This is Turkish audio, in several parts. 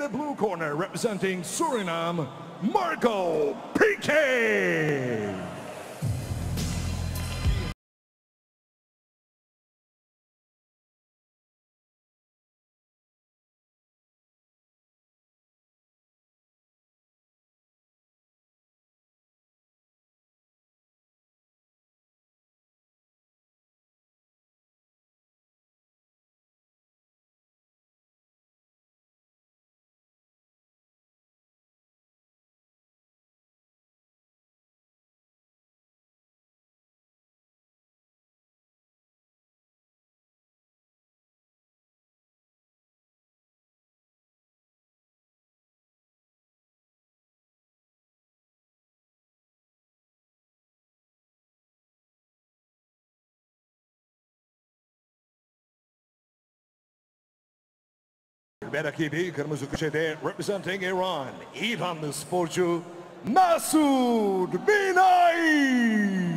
blue corner, representing Suriname, Marco Piqué. Ve rakibi kırmızı köşede representing Iran, İranlı sporcu Masoud Minai.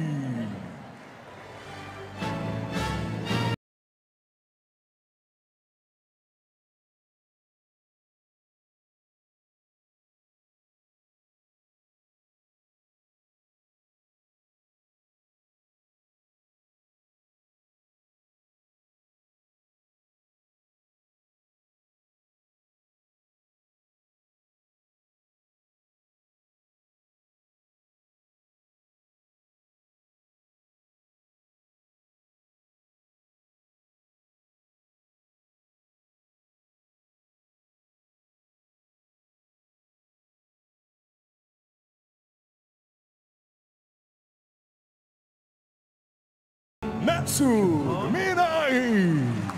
Masoud Minai.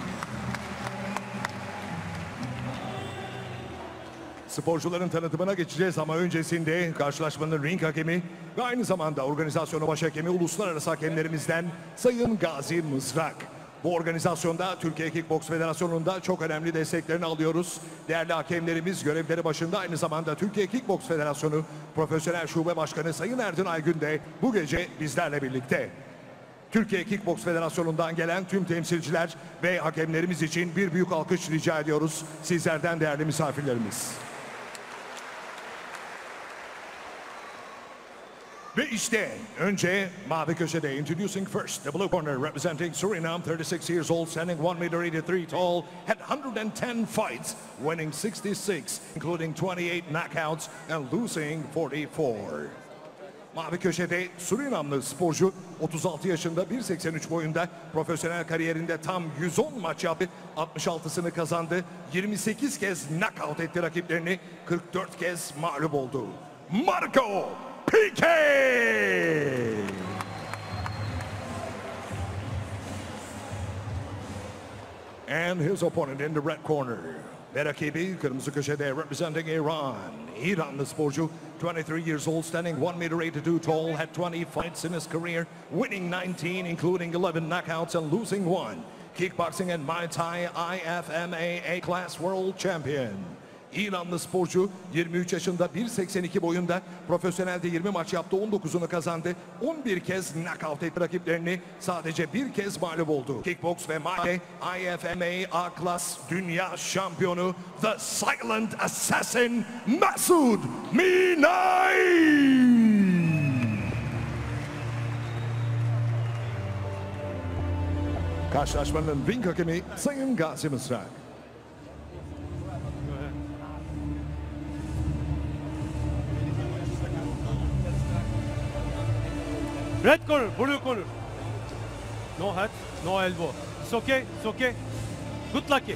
Sporcuların tanıtımına geçeceğiz ama öncesinde karşılaşmanın ring hakemi ve aynı zamanda organizasyonu baş hakemi uluslararası hakemlerimizden Sayın Gazi Mızrak. Bu organizasyonda Türkiye Kickboks Federasyonu'nda çok önemli desteklerini alıyoruz. Değerli hakemlerimiz görevleri başında aynı zamanda Türkiye Kickboks Federasyonu Profesyonel Şube Başkanı Sayın Erdin Aygün de bu gece bizlerle birlikte. Türkiye Kickboks Federasyonu'ndan gelen tüm temsilciler ve hakemlerimiz için bir büyük alkış rica ediyoruz sizlerden değerli misafirlerimiz. Ve işte önce mavi köşede introducing first the blue corner representing Suriname, 36 years old, standing 1.83 tall, had 110 fights, winning 66, including 28 knockouts and losing 44. Mavi köşede Surinamlı sporcu 36 yaşında 1.83 boyunda profesyonel kariyerinde tam 110 maç yaptı. 66'sını kazandı. 28 kez knockout etti rakiplerini. 44 kez mağlup oldu. Marco Piqué. And his opponent in the red corner. Ve rakibi kırmızı köşede representing Iran, İranlı sporcu 23 years old, standing 1.82 tall, had 20 fights in his career, winning 19 including 11 knockouts and losing 1. Kickboxing and Muay Thai IFMA A-Class World Champion. İranlı sporcu 23 yaşında 1.82 boyunda profesyonelde 20 maç yaptı, 19'unu kazandı. 11 kez knockout etti rakiplerini, sadece bir kez mağlup oldu. Kickbox ve Muay Thai IFMA A-Class Dünya Şampiyonu The Silent Assassin Masoud Minai. Karşılaşmanın ring hakemi Sayın Gazi Mızrak. Red corner, blue corner. No head, no elbow. It's okay, it's okay. Good luck.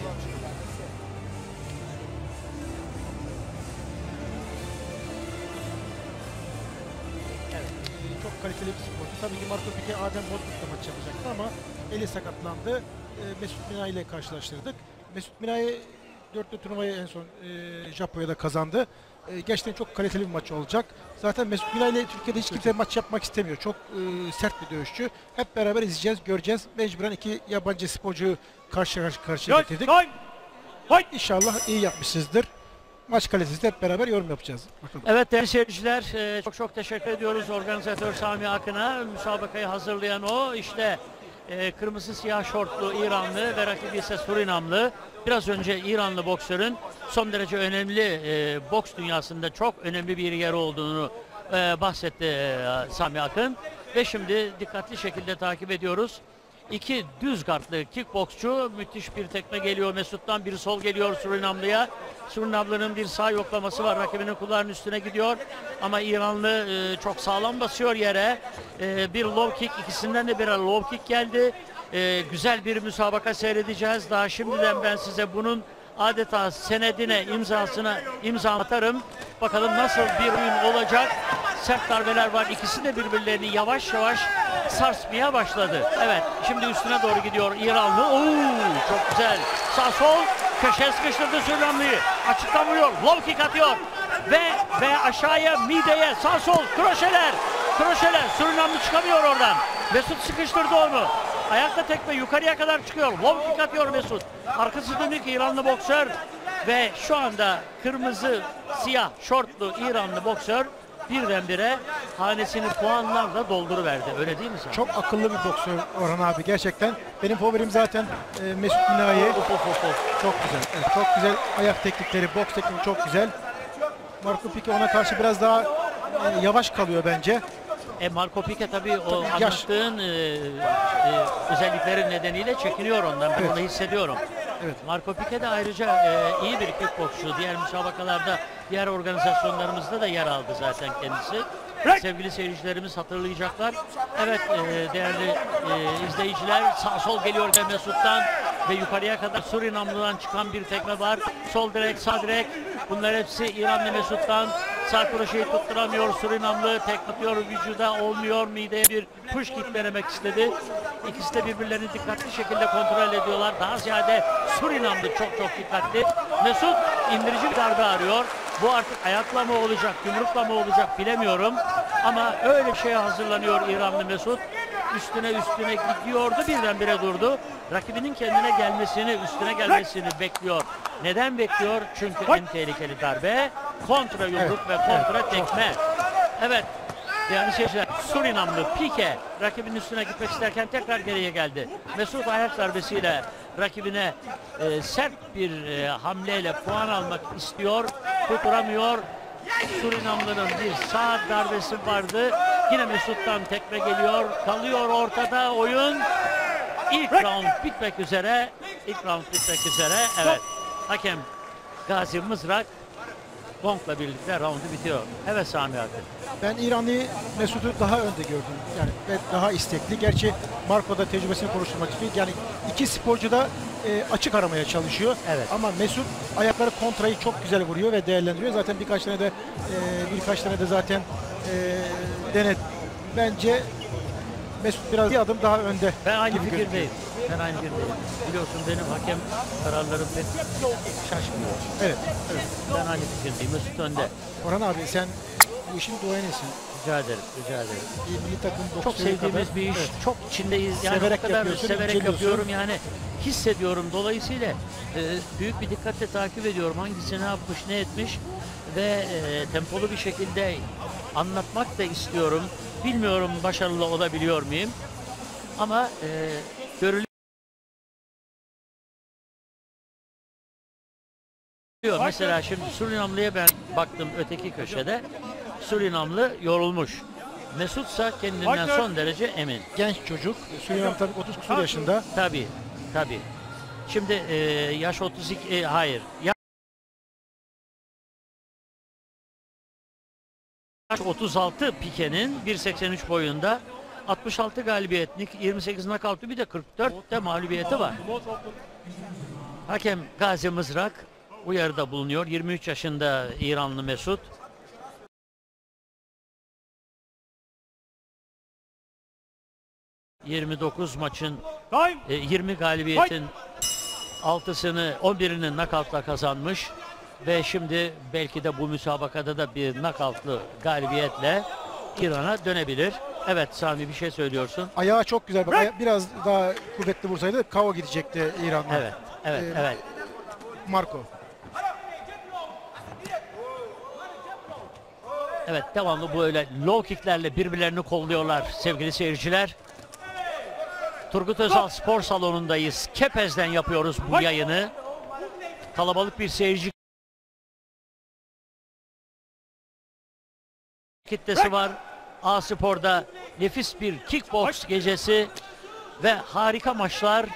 Çok kaliteli bir sporcu. Tabii ki Marco Piqué Adem Bozkurt'la maç yapacaktı ama eli sakatlandı. Mesut Minai ile karşılaştırdık. Mesut Minai 4'lü turnuvayı en son Japonya'da kazandı. Gerçekten çok kaliteli bir maç olacak. Zaten Mesut Minai ile Türkiye'de hiç kimse maç yapmak istemiyor. Çok sert bir dövüşçü. Hep beraber izleyeceğiz, göreceğiz. Mecburen iki yabancı sporcuyu karşı karşıya getirdik. İnşallah iyi yapmışsınızdır. Maç kalitesi hep beraber yorum yapacağız. Bakalım. Evet değerli seyirciler, çok teşekkür ediyoruz organizatör Sami Akın'a. Müsabakayı hazırlayan o. İşte kırmızı siyah şortlu İranlı ve rakibi ise Surinamlı. Biraz önce İranlı boksörün son derece önemli boks dünyasında çok önemli bir yeri olduğunu bahsetti Sami Akın. Ve şimdi dikkatli şekilde takip ediyoruz. İki düz gardlı kickboksçu, müthiş bir tekme geliyor Mesut'tan, bir sol geliyor Surinamlı'ya. Surinamlı'nın bir sağ yoklaması var, rakibinin kulağının üstüne gidiyor. Ama İranlı çok sağlam basıyor yere. Bir low kick, ikisinden de birer low kick geldi. Güzel bir müsabaka seyredeceğiz. Daha şimdiden ben size bunun adeta senedine, imza atarım. Bakalım nasıl bir oyun olacak. Sert darbeler var. İkisi de birbirlerini yavaş yavaş sarsmaya başladı. Evet, şimdi üstüne doğru gidiyor İranlı. Oo, çok güzel. Sağ sol köşeye sıkıştırdı Surinamlı'yı. Açıktan vuruyor. Low kick atıyor. Ve aşağıya mideye sağ sol kroşeler. Surinamlı çıkamıyor oradan. Mesut sıkıştırdı onu. Ayakta tekme yukarıya kadar çıkıyor. Low kick atıyor Mesut. Arkası dönük İranlı boksör. Ve şu anda kırmızı siyah şortlu İranlı boksör birdenbire hanesini puanlarla dolduruverdi. Öyle değil mi sen? Çok akıllı bir boksör Orhan abi gerçekten. Benim favorim zaten Mesut Minaye. Çok güzel. Evet, çok güzel ayak teknikleri, boks tekniği çok güzel. Marco Pique ona karşı biraz daha yavaş kalıyor bence. Marco Pique tabii o anlattığın özellikleri nedeniyle çekiniyor ondan. Ben onu hissediyorum. Evet. Marco Pique de ayrıca iyi bir kickboksçu. Diğer müsabakalarda, diğer organizasyonlarımızda da yer aldı zaten kendisi. Sevgili seyircilerimiz hatırlayacaklar. Evet değerli izleyiciler, sağ sol geliyor Mesut'tan ve yukarıya kadar Surinamlı'dan çıkan bir tekme var. Sol direk, sağ direk. Bunlar hepsi İranlı Mesut'tan. Sağ kroşeyi tutturamıyor Surinamlı. Tekme atıyor vücuda, olmuyor. Mideye bir push kick denemek istedi. İkisi de birbirlerini dikkatli şekilde kontrol ediyorlar. Daha ziyade Surinamlı çok dikkatli. Mesut indirici bir darbe arıyor. Bu artık ayakla mı olacak, yumrukla mı olacak bilemiyorum. Ama öyle şeye hazırlanıyor İranlı Mesut. Üstüne gidiyordu, birdenbire durdu. Rakibinin kendine gelmesini, üstüne gelmesini bekliyor. Neden bekliyor? Çünkü en tehlikeli darbe kontra yumruk ve kontra tekme. Evet, değerli seyirciler, Surinamlı Pique rakibinin üstüne gitmek isterken tekrar geriye geldi. Mesut ayak darbesiyle rakibine sert bir hamleyle puan almak istiyor, tutturamıyor. Surinamlı'nın bir sağ darbesi vardı. Yine Mesut'tan tekme geliyor. Kalıyor ortada oyun. İlk round bitmek üzere. Evet. Hakem Gazi Mızrak gongla birlikte roundu bitiyor. Evet Sami abi. Ben İranlı Mesut'u daha önde gördüm. Yani ve daha istekli. Gerçi Marco da tecrübesini konuşturmak istiyor. Yani iki sporcu da açık aramaya çalışıyor. Evet. Ama Mesut ayakları kontrayı çok güzel vuruyor ve değerlendiriyor. Zaten birkaç tane de zaten denedi. Bence Mesut biraz bir adım daha önde. Ben aynı gibi fikirdeyim. Biliyorsun benim hakem kararlarım pek şaşmıyor. Evet. Ben aynı fikirdeyim. Mesut önde. Orhan abi sen bu işin duayenisin. Rica ederim. Milli takım Çok boksörü sevdiğimiz kadar, bir iş. evet. Çok içindeyiz. Yani Severek o kadar yapıyorsun, severek inceliyorsun. yapıyorum. Yani hissediyorum. Dolayısıyla büyük bir dikkatle takip ediyorum. Hangisi ne yapmış, ne etmiş ve tempolu bir şekilde anlatmak da istiyorum. Bilmiyorum başarılı olabiliyor muyum? Ama görülüyor. Mesela şimdi Surinamlı'ya ben baktım öteki köşede. Surinamlı yorulmuş. Mesutsa kendinden son derece emin. Genç çocuk. Surinam tabii 30 küsur yaşında. Tabii. Şimdi yaş 32, hayır. Yaş 36 Pique'nin 1.83 boyunda 66 galibiyetlik, 28 knockout'u bir de 44 de mağlubiyeti var. Hakem Gazi Mızrak uyarıda bulunuyor. 23 yaşında İranlı Mesut. ...29 maçın 20 galibiyetin 6'sını 11'ini knockout'la kazanmış ve şimdi belki de bu müsabakada da bir knockout'lu galibiyetle İran'a dönebilir. Evet Sami bir şey söylüyorsun. Ayağı çok güzel. Bak, biraz daha kuvvetli vursaydı KO gidecekti İran'da. Evet. Marco. Evet devamlı böyle low kicklerle birbirlerini kolluyorlar sevgili seyirciler. Turgut Özal Spor Salonu'ndayız. Kepez'den yapıyoruz bu yayını. Kalabalık bir seyirci kitlesi var. A Spor'da nefis bir kickbox gecesi ve harika maçlar.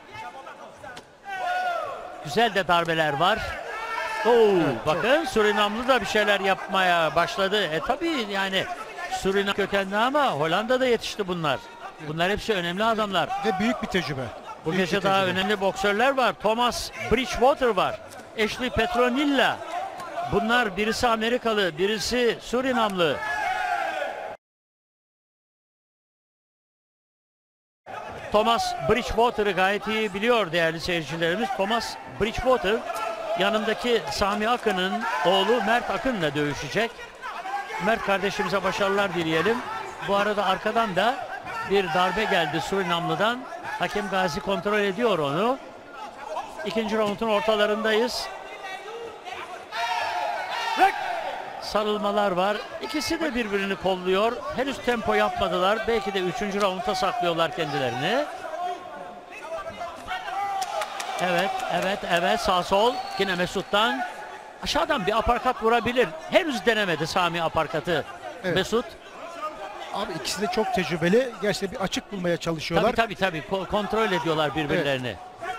Güzel de darbeler var. Bakın Surinamlı da bir şeyler yapmaya başladı. Tabii yani Surinam kökenli ama Hollanda'da yetişti bunlar. Bunlar hepsi önemli adamlar. Ve büyük bir tecrübe. Bu Büyük gece bir daha tecrübe. önemli boksörler var. Thomas Bridgewater var. Ashley Petronilla. Bunlar birisi Amerikalı, birisi Surinamlı. Thomas Bridgewater'ı gayet iyi biliyor değerli seyircilerimiz. Thomas Bridgewater yanındaki Sami Akın'ın oğlu Mert Akın'la dövüşecek. Mert kardeşimize başarılar dileyelim. Bu arada arkadan da bir darbe geldi Surinamlı'dan. Hakem Gazi kontrol ediyor onu. İkinci raundun ortalarındayız. Sarılmalar var. İkisi de birbirini kolluyor. Henüz tempo yapmadılar. Belki de 3. raunda saklıyorlar kendilerini. Evet. Sağ sol. Yine Mesut'tan. Aşağıdan bir aparkat vurabilir. Henüz denemedi Sami aparkatı. Evet. Mesut. Abi ikisi de çok tecrübeli. Gerçekten bir açık bulmaya çalışıyorlar. Tabii. Kontrol ediyorlar birbirlerini.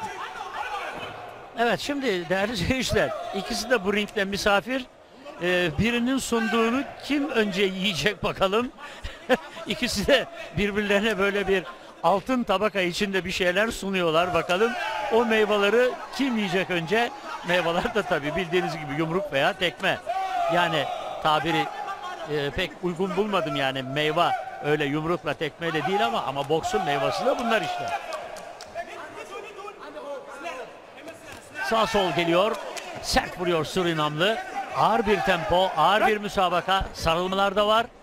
Evet şimdi değerli seyirciler. İkisi de bu ringde misafir. Birinin sunduğunu kim önce yiyecek bakalım. İkisi de birbirlerine böyle bir altın tabaka içinde bir şeyler sunuyorlar bakalım. O meyveleri kim yiyecek önce? Meyveler de tabii bildiğiniz gibi yumruk veya tekme. Yani tabiri pek uygun bulmadım yani meyve öyle yumrukla tekmeyle değil ama boksun meyvesi de bunlar işte. Sağ sol geliyor. Sert vuruyor Surinamlı. Ağır bir tempo, ağır bir müsabaka. Sarılmalar da var.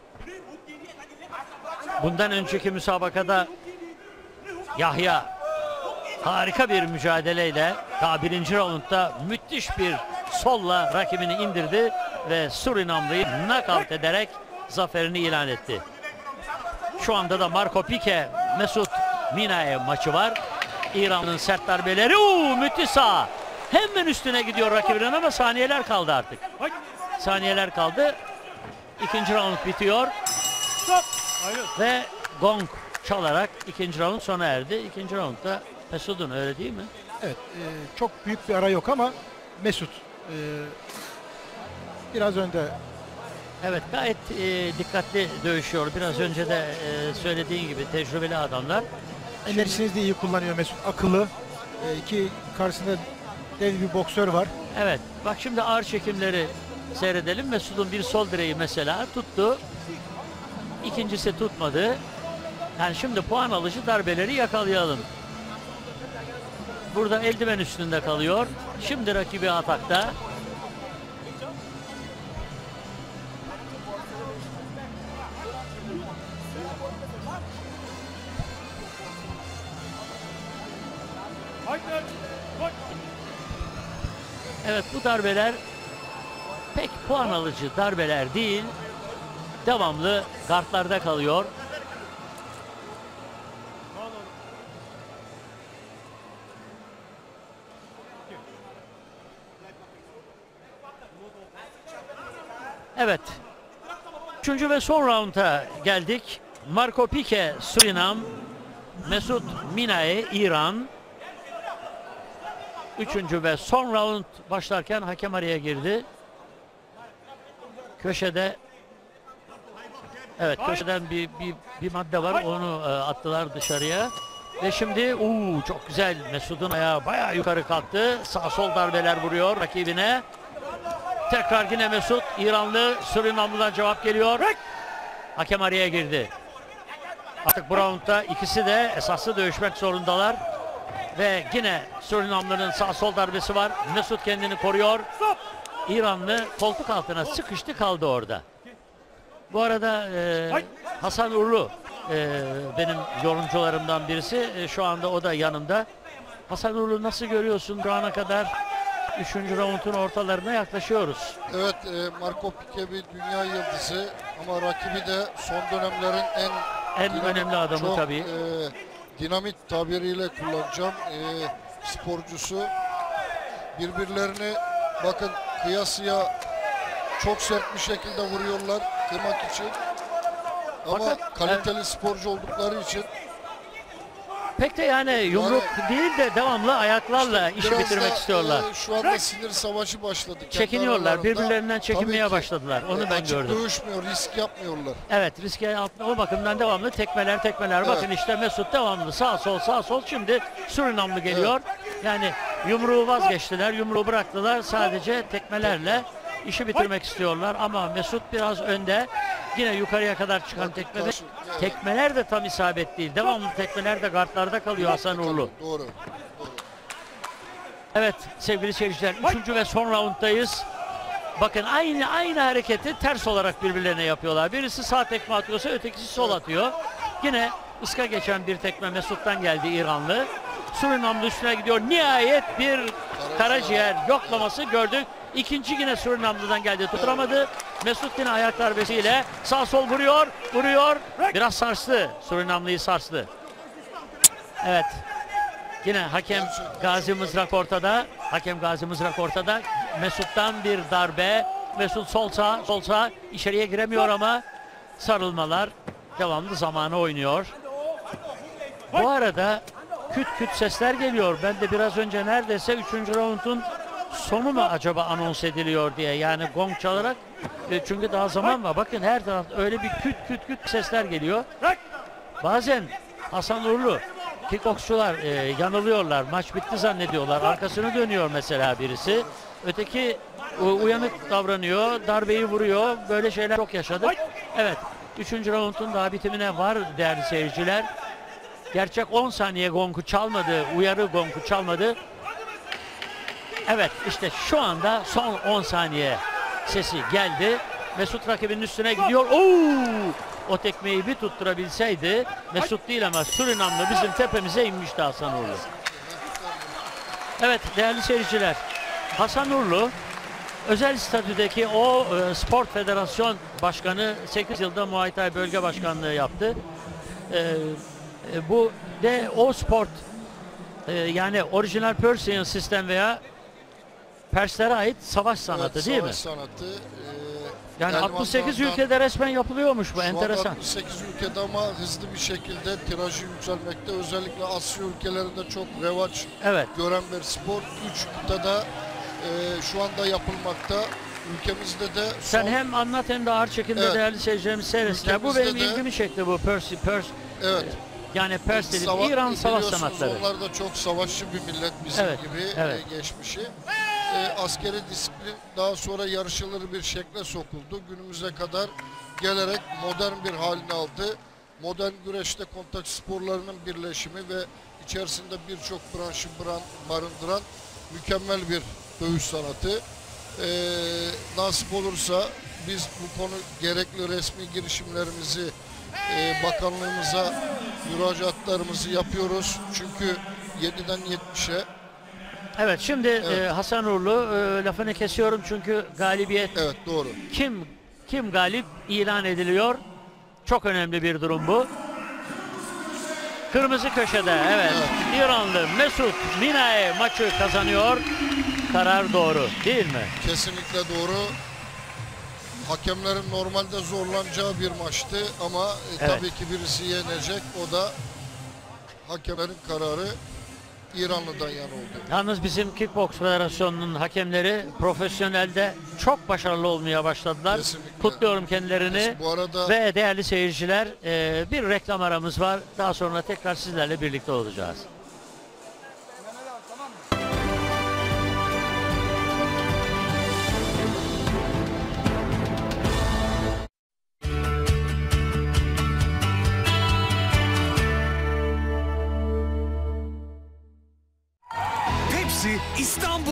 Bundan önceki müsabakada Yahya harika bir mücadeleyle daha 1. raundda müthiş bir solla rakibini indirdi ve Surinamlı'yı knockout ederek zaferini ilan etti. Şu anda da Marco Pique, Mesut Minae maçı var. İran'ın sert darbeleri. Müthiş sağ. Hemen üstüne gidiyor rakibinin ama saniyeler kaldı artık. Saniyeler kaldı. 2. round bitiyor. Ve gong çalarak 2. round sona erdi. 2. roundda Mesut'un öyle değil mi? Evet. Çok büyük bir ara yok ama Mesut biraz önde. Evet gayet dikkatli dövüşüyor. Biraz önce de söylediğin gibi tecrübeli adamlar. Enerjisini de iyi kullanıyor Mesut. Akıllı. İki karşısında dev bir boksör var. Evet. Bak şimdi ağır çekimleri seyredelim. Mesut'un bir sol direği mesela tuttu. İkincisi tutmadı. Yani şimdi puan alıcı darbeleri yakalayalım. Burada eldiven üstünde kalıyor. Şimdi rakibi atakta. Evet bu darbeler pek puan alıcı darbeler değil. Devamlı gardlarda kalıyor. Evet. 3. ve son rounda geldik. Marco Pique Surinam, Mesut Minae İran. 3. ve son round başlarken hakem araya girdi. Köşede evet köşeden bir madde var. Onu attılar dışarıya. Ve şimdi çok güzel Mesut'un ayağı bayağı yukarı kalktı. Sağ sol darbeler vuruyor rakibine. Tekrar yine Mesut. İranlı Surinamlı'dan cevap geliyor. Hakem araya girdi. Artık bu roundda ikisi de esaslı dövüşmek zorundalar. Ve yine Surinamlı'nın sağ sol darbesi var. Mesut kendini koruyor. İranlı koltuk altına sıkıştı kaldı orada. Bu arada Hasan Urlu benim yorumcularımdan birisi. Şu anda o da yanımda. Hasan Urlu nasıl görüyorsun şu ana kadar? 3. raundun ortalarına yaklaşıyoruz. Evet, Marco Pique bir dünya yıldızı ama rakibi de son dönemlerin en önemli adamı çok, tabii. dinamit tabiriyle kullanacağım. Sporcusu birbirlerini bakın kıyasıya çok sert bir şekilde vuruyorlar kırmak için. Ama Fakat, kaliteli sporcu oldukları için Pek de yani yumruk değil de devamlı ayaklarla işi biraz bitirmek da, istiyorlar. Şu anda sinir savaşı başladı. kendi Çekiniyorlar, aralarında. birbirlerinden çekinmeye Tabii ki, başladılar. Onu ben açık gördüm. dövüşmüyor, risk yapmıyorlar. Evet, riske atma o bakımdan devamlı tekmeler. Evet. Bakın işte Mesut devamlı sağ sol. Şimdi Surinamlı geliyor. Yani yumruğu vazgeçtiler, yumruğu bıraktılar. Sadece tekmelerle işi bitirmek istiyorlar. Ama Mesut biraz önde. Yine yukarıya kadar çıkan tekmeler. Evet. Tekmeler de tam isabet değil. Devamlı tekmeler de gardlarda kalıyor Hasan Uğurlu. Doğru. Evet sevgili seyirciler, 3. ve son rounddayız. Bakın aynı hareketi ters olarak birbirlerine yapıyorlar. Birisi sağ tekme atıyorsa ötekisi sol atıyor. Yine ıska geçen bir tekme Mesut'tan geldi İranlı. Surinamlı üstüne gidiyor. Nihayet bir karaciğer yoklaması gördük. İkinci yine Surinamlı'dan geldi, tutturamadı. Mesut yine ayak darbesiyle sağ sol vuruyor. Biraz sarstı. Surinamlı'yı sarstı. Evet. Yine hakem Gazi Mızrak ortada. Mesut'tan bir darbe. Mesut sol sağ içeriye giremiyor ama sarılmalar devamlı zamanı oynuyor. Bu arada küt küt sesler geliyor. Ben de biraz önce neredeyse 3. roundun sonu mu acaba anons ediliyor diye, yani gong çalarak, çünkü daha zaman var. Bakın her tarafta öyle bir küt sesler geliyor. Bazen Hasan Uğurlu kickboksçular yanılıyorlar. Maç bitti zannediyorlar. Arkasını dönüyor mesela birisi. Öteki uyanık davranıyor. Darbeyi vuruyor. Böyle şeyler çok yaşadık. Evet. 3. roundun daha bitimine var değerli seyirciler. Gerçek 10 saniye gongu çalmadı. Uyarı gongu çalmadı. Evet işte şu anda son 10 saniye sesi geldi. Mesut rakibinin üstüne gidiyor. O tekmeyi bir tutturabilseydi, Mesut değil ama Surinamlı bizim tepemize inmişti Hasan Uğurlu. Evet değerli seyirciler, Hasan Uğurlu özel statüdeki o Spor Federasyon Başkanı, 8 yılda Muay Thai Bölge Başkanlığı yaptı. Bu de o sport yani orijinal Persian sistem veya Perslere ait savaş sanatı, Evet, değil mi? savaş sanatı. Yani 68 Elvan'dan- ülkede resmen yapılıyormuş bu, Şu anda enteresan. 68 ülkede ama hızlı bir şekilde tirajı yükselmekte. Özellikle Asya ülkelerinde çok revaç Evet. gören bir spor. 3 kıtada şu anda yapılmakta. Ülkemizde de Sen son, hem anlat hem de ağır şekilde Evet. değerli seyircilerimiz seyretsinler. Bu Ülkemizde benim de- ilgimi çekti, bu evet, yani Pers dedim, sava- İran savaş biliyorsunuz sanatları. Onlar da çok savaşçı bir millet bizim Evet, gibi evet. geçmişi. Askeri disiplin daha sonra yarışılır bir şekle sokuldu. Günümüze kadar gelerek modern bir halini aldı. Modern güreşte kontak sporlarının birleşimi ve içerisinde birçok branşı barındıran mükemmel bir dövüş sanatı. Nasip olursa biz bu konu gerekli resmi girişimlerimizi bakanlığımıza müracaatlarımızı yapıyoruz. Çünkü 7'den 70'e Evet şimdi Evet. Hasan Uğurlu, lafını kesiyorum çünkü galibiyet, evet doğru. kim galip ilan ediliyor. Çok önemli bir durum bu. Kırmızı köşede evet, İranlı Mesut Minae maçı kazanıyor. Karar doğru değil mi? Kesinlikle doğru. Hakemlerin normalde zorlanacağı bir maçtı ama Evet. tabii ki birisi yenecek. O da hakemlerin kararı İranlı'dan yana oldu. Yalnız bizim Kickboks Federasyonu'nun hakemleri profesyonelde çok başarılı olmaya başladılar. Kesinlikle. Kutluyorum kendilerini. Bu arada Ve değerli seyirciler, bir reklam aramız var. Daha sonra tekrar sizlerle birlikte olacağız. Pepsi İstanbul